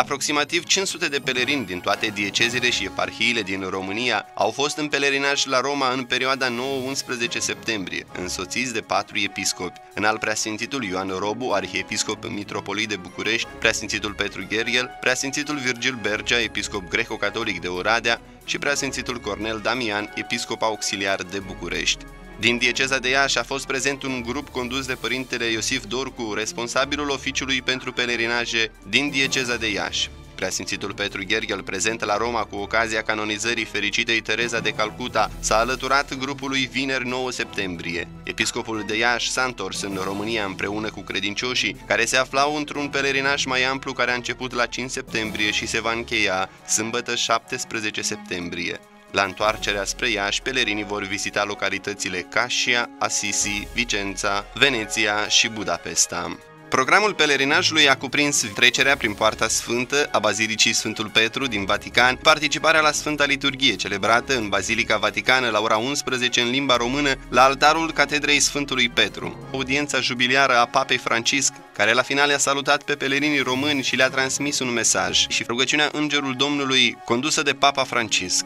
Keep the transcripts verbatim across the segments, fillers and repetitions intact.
Aproximativ cinci sute de pelerini din toate diecezele și eparhiile din România au fost în pelerinaj la Roma în perioada nouă unsprezece septembrie, însoțiți de patru episcopi, înalt preasfințitul Ioan Robu, arhiepiscop mitropolit de București, preasfințitul Petru Gherghel, preasfințitul Virgil Bergea, episcop greco-catolic de Oradea și preasfințitul Cornel Damian, episcop auxiliar de București. Din dieceza de Iași a fost prezent un grup condus de părintele Iosif Dorcu, responsabilul oficiului pentru pelerinaje din dieceza de Iași. Preasfințitul Petru Gherghel, prezent la Roma cu ocazia canonizării fericitei Tereza de Calcuta, s-a alăturat grupului vineri nouă septembrie. Episcopul de Iași s-a întors în România împreună cu credincioșii, care se aflau într-un pelerinaj mai amplu care a început la cinci septembrie și se va încheia sâmbătă șaptesprezece septembrie. La întoarcerea spre Iași, pelerinii vor vizita localitățile Cascia, Assisi, Vicența, Veneția și Budapesta. Programul pelerinajului a cuprins trecerea prin Poarta Sfântă a Bazilicii Sfântul Petru din Vatican, participarea la Sfânta Liturghie celebrată în Bazilica Vaticană la ora unsprezece în limba română la altarul Catedrei Sfântului Petru, audiența jubiliară a Papei Francisc, care la final a salutat pe pelerinii români și le-a transmis un mesaj, și rugăciunea Îngerul Domnului condusă de Papa Francisc.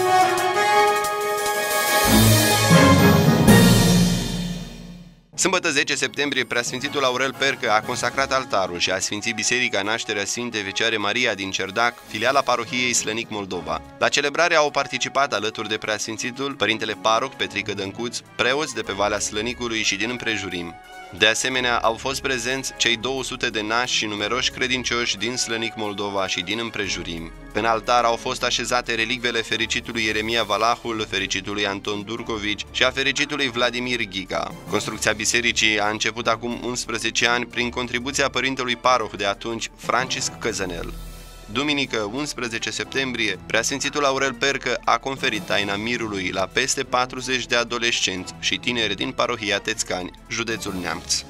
Sâmbătă zece septembrie, preasfințitul Aurel Percă a consacrat altarul și a sfințit Biserica Nașterea Sfintei Fecioare Maria din Cerdac, filiala parohiei Slănic Moldova. La celebrare au participat alături de preasfințitul părintele paroh Petrică Dăncuț, preoți de pe Valea Slănicului și din împrejurim. De asemenea, au fost prezenți cei două sute de nași și numeroși credincioși din Slănic Moldova și din împrejurim. În altar au fost așezate relicvele fericitului Ieremia Valahul, fericitului Anton Durcovici și a fericitului Vladimir Ghiga. Construcția bisericii a început acum unsprezece ani prin contribuția părintelui paroh de atunci, Francisc Căzănel. Duminică, unsprezece septembrie, preasfințitul Aurel Percă a conferit taina mirului la peste patruzeci de adolescenți și tineri din parohia Tețcani, județul Neamț.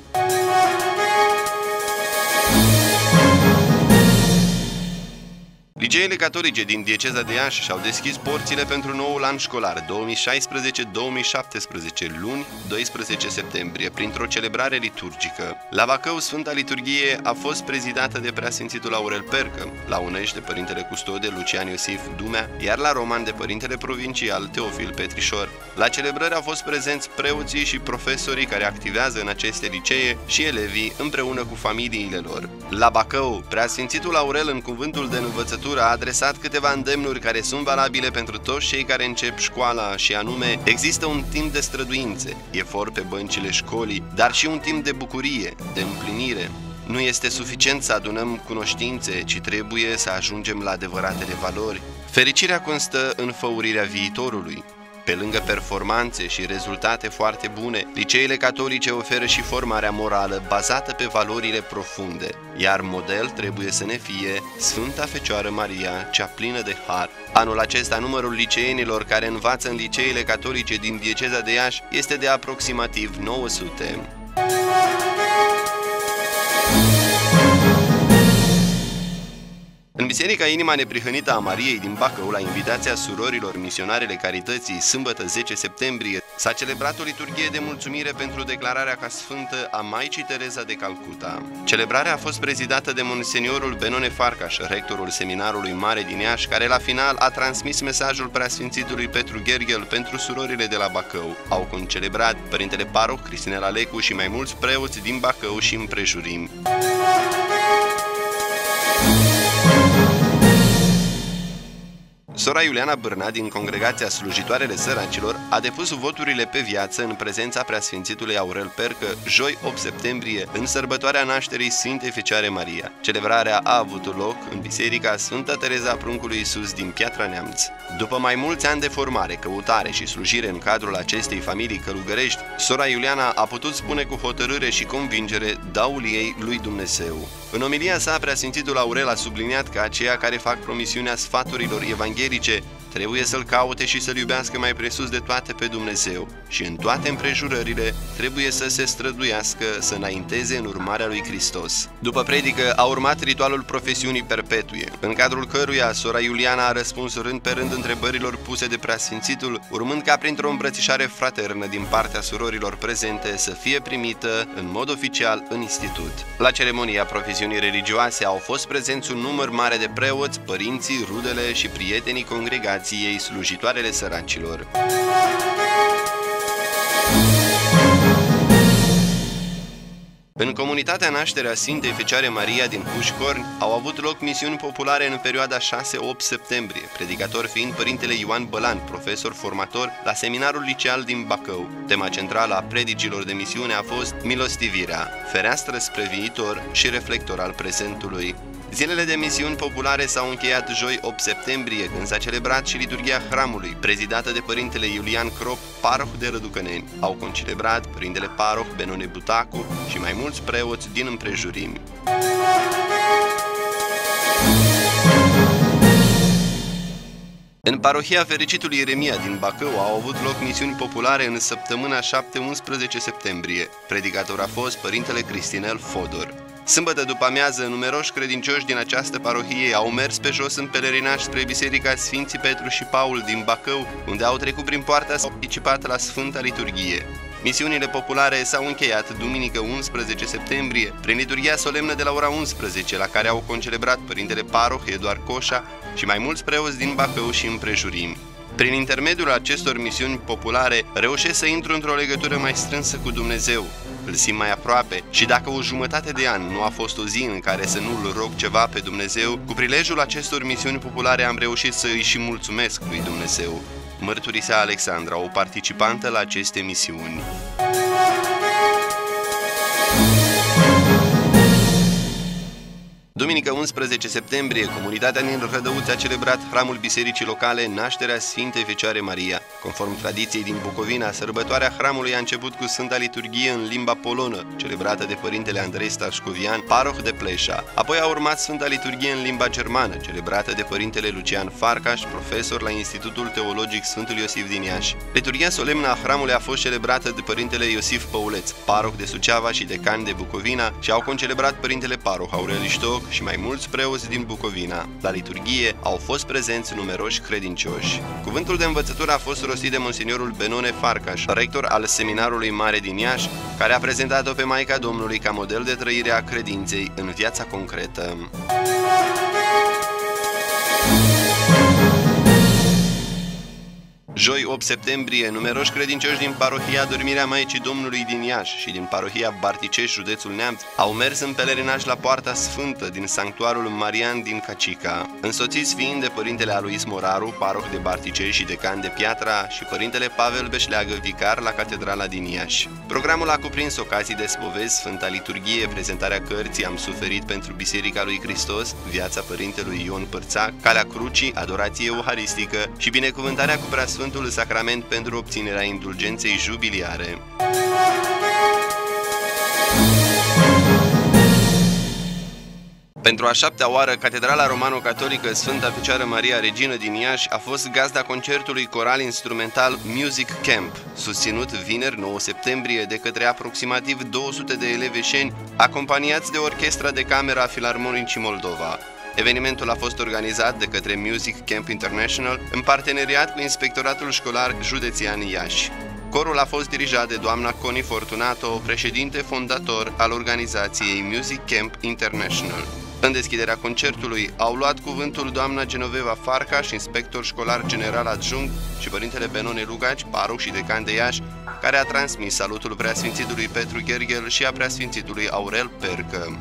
Liceele catolice din dieceza de Iași și-au deschis porțile pentru noul an școlar două mii șaisprezece două mii șaptesprezece, luni, doisprezece septembrie, printr-o celebrare liturgică. La Bacău, Sfânta Liturghie a fost prezidată de preasfințitul Aurel Percă, la Unești de părintele custode Lucian Iosif Dumea, iar la Roman de părintele provincial Teofil Petrișor. La celebrări au fost prezenți preoții și profesorii care activează în aceste licee și elevii împreună cu familiile lor. La Bacău, preasfințitul Aurel, în cuvântul de învățătură, a adresat câteva îndemnuri care sunt valabile pentru toți cei care încep școala, și anume: există un timp de străduințe, efort pe băncile școlii, dar și un timp de bucurie, de împlinire. Nu este suficient să adunăm cunoștințe, ci trebuie să ajungem la adevăratele valori. Fericirea constă în făurirea viitorului. Pe lângă performanțe și rezultate foarte bune, liceele catolice oferă și formarea morală bazată pe valorile profunde, iar model trebuie să ne fie Sfânta Fecioară Maria, cea plină de har. Anul acesta, numărul liceenilor care învață în liceele catolice din dieceza de Iași este de aproximativ nouă sute. În Biserica Inima Neprihănită a Mariei din Bacău, la invitația surorilor misionarele Carității, sâmbătă zece septembrie, s-a celebrat o liturghie de mulțumire pentru declararea ca sfântă a Maicii Tereza de Calcuta. Celebrarea a fost prezidată de Monseniorul Benone Farcaș, rectorul Seminarului Mare din Iași, care la final a transmis mesajul preasfințitului Petru Gherghel pentru surorile de la Bacău. Au concelebrat părintele paroh Cristinela Lecu și mai mulți preoți din Bacău și împrejurim. Sora Iuliana Bârna, din Congregația Slujitoarele Săracilor, a depus voturile pe viață în prezența preasfințitului Aurel Percă, joi opt septembrie, în sărbătoarea nașterii Sfintei Fecioare Maria. Celebrarea a avut loc în Biserica Sfânta Tereza Pruncului Iisus din Piatra Neamț. După mai mulți ani de formare, căutare și slujire în cadrul acestei familii călugărești, sora Iuliana a putut spune cu hotărâre și convingere daul ei lui Dumnezeu. În omilia sa, preasfințitul Aurel a subliniat că aceia care fac promisiunea sfaturilor evanghelice trebuie să-L caute și să-L iubească mai presus de toate pe Dumnezeu și în toate împrejurările trebuie să se străduiască să înainteze în urmarea lui Hristos. După predică a urmat ritualul profesiunii perpetue, în cadrul căruia sora Iuliana a răspuns rând pe rând întrebărilor puse de preasfințitul, urmând ca printr-o îmbrățișare fraternă din partea surorilor prezente să fie primită în mod oficial în institut. La ceremonia profesiunii religioase au fost prezenți un număr mare de preoți, părinții, rudele și prietenii congregației, slujitoarele săracilor. În comunitatea Nașterea Sfintei Fecioare Maria din Pușcorni au avut loc misiuni populare în perioada șase-opt septembrie, predicator fiind părintele Ioan Bălan, profesor formator la seminarul liceal din Bacău. Tema centrală a predicilor de misiune a fost milostivirea, fereastră spre viitor și reflector al prezentului. Zilele de misiuni populare s-au încheiat joi opt septembrie, când s-a celebrat și liturghia hramului, prezidată de părintele Iulian Crop, paroh de Răducăneni. Au concelebrat părintele paroh Benone Butacu și mai mulți preoți din împrejurimi. În parohia Fericitului Ieremia din Bacău au avut loc misiuni populare în săptămâna șapte-unsprezece septembrie. Predicator a fost părintele Cristinel Fodor. Sâmbătă după amiază, numeroși credincioși din această parohie au mers pe jos în pelerinaj spre Biserica Sfinții Petru și Paul din Bacău, unde au trecut prin poarta și au participat la Sfânta Liturghie. Misiunile populare s-au încheiat duminică unsprezece septembrie prin liturghia solemnă de la ora unsprezece, la care au concelebrat părintele paroh Eduard Coșa și mai mulți preoți din Bacău și împrejurimi. Prin intermediul acestor misiuni populare reușesc să intru într-o legătură mai strânsă cu Dumnezeu, îl simt mai aproape și dacă o jumătate de an nu a fost o zi în care să nu-L rog ceva pe Dumnezeu, cu prilejul acestor misiuni populare am reușit să îi și mulțumesc lui Dumnezeu. Mărturisea Alexandra, o participantă la aceste misiuni. Duminică unsprezece septembrie, comunitatea din Rădăuți a celebrat hramul bisericii locale Nașterea Sfintei Fecioare Maria. Conform tradiției din Bucovina, sărbătoarea hramului a început cu Sfânta Liturghie în limba polonă, celebrată de părintele Andrei Stașcovian, paroh de Pleșa. Apoi a urmat Sfânta Liturghie în limba germană, celebrată de părintele Lucian Farcaș, profesor la Institutul Teologic Sfântul Iosif din Iași. Liturghia solemnă a hramului a fost celebrată de părintele Iosif Păuleț, paroh de Suceava și decan de Bucovina, și au concelebrat părintele paroh Aurel Iștoc și mai mulți preoți din Bucovina. La liturghie au fost prezenți numeroși credincioși. Cuvântul de învățătură a fost rostit de Monseniorul Benone Farcaș, rector al Seminarului Mare din Iași, care a prezentat-o pe Maica Domnului ca model de trăire a credinței în viața concretă. Joi opt septembrie, numeroși credincioși din parohia Dormirea Maicii Domnului din Iași și din parohia Barticești, județul Neamț, au mers în pelerinaj la Poarta Sfântă din sanctuarul Marian din Cacica, însoțiți fiind de părintele Alois Moraru, paroh de Barticești și decan de Piatra, și părintele Pavel Beșleagă, vicar la Catedrala din Iași. Programul a cuprins ocazii de spovezi, Sfânta Liturghie, prezentarea cărții Am suferit pentru Biserica lui Hristos, viața părintelui Ion Părțac, Calea Crucii, adorație euharistică și binecuvântarea cu Preasfântul Sacrament pentru obținerea indulgenței jubiliare. Pentru a șaptea oară, Catedrala Romano-Catolică Sfânta Fecioară Maria Regină din Iași a fost gazda concertului coral instrumental Music Camp, susținut vineri nouă septembrie de către aproximativ două sute de eleveșeni, acompaniați de Orchestra de Cameră a Filarmonicii Moldova. Evenimentul a fost organizat de către Music Camp International în parteneriat cu Inspectoratul Școlar Județean Iași. Corul a fost dirijat de doamna Connie Fortunato, președinte fondator al organizației Music Camp International. În deschiderea concertului au luat cuvântul doamna Genoveva Farcaș, inspector școlar general adjunct, și părintele Benone Lugaci, paroh și decan de Iași, care a transmis salutul Preasfințitului Petru Gherghel și a Preasfințitului Aurel Percă.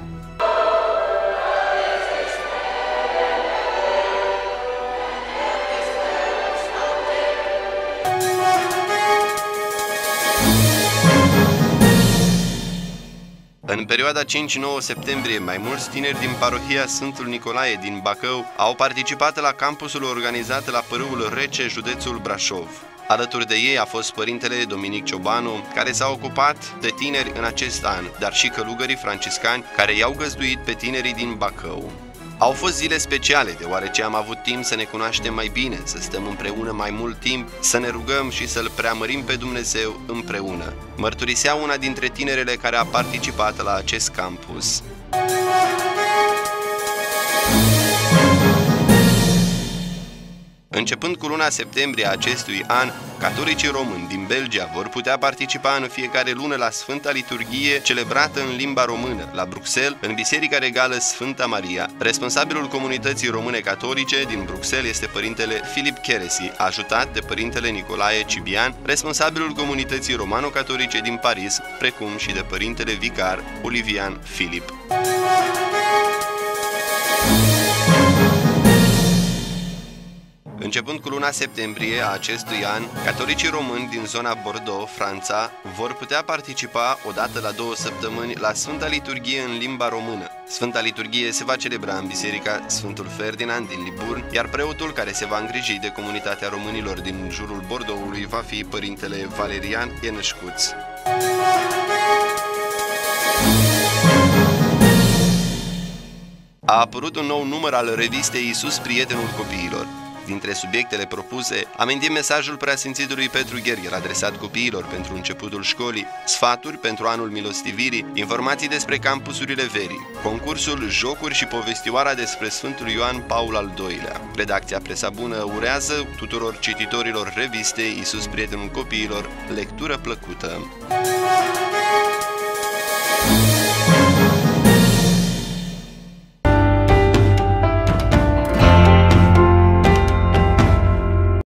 În perioada cinci-nouă septembrie, mai mulți tineri din parohia Sfântul Nicolae din Bacău au participat la campusul organizat la Pârâul Rece, județul Brașov. Alături de ei a fost părintele Dominic Ciobanu, care s-a ocupat de tineri în acest an, dar și călugării franciscani care i-au găzduit pe tinerii din Bacău. Au fost zile speciale, deoarece am avut timp să ne cunoaștem mai bine, să stăm împreună mai mult timp, să ne rugăm și să-L preamărim pe Dumnezeu împreună. Mărturisea una dintre tinerele care a participat la acest campus. Începând cu luna septembrie a acestui an, catolicii români din Belgia vor putea participa în fiecare lună la Sfânta Liturghie celebrată în limba română, la Bruxelles, în Biserica Regală Sfânta Maria. Responsabilul comunității române catolice din Bruxelles este părintele Filip Cheresi, ajutat de părintele Nicolae Cibian, responsabilul comunității romano-catolice din Paris, precum și de părintele vicar Olivian Filip. Începând cu luna septembrie a acestui an, catolicii români din zona Bordeaux, Franța, vor putea participa odată la două săptămâni la Sfânta Liturghie în limba română. Sfânta Liturghie se va celebra în Biserica Sfântul Ferdinand din Liburn, iar preotul care se va îngriji de comunitatea românilor din jurul Bordeauxului va fi părintele Valerian Ieneșcuț. A apărut un nou număr al revistei Iisus, prietenul copiilor. Dintre subiectele propuse, amintim mesajul Preasfințitului Petru Gherghel adresat copiilor pentru începutul școlii, sfaturi pentru anul milostivirii, informații despre campusurile verii, concursul Jocuri și povestioara despre Sfântul Ioan Paul al doilea. Redacția Presa Bună urează tuturor cititorilor revistei Iisus, prietenul copiilor lectură plăcută.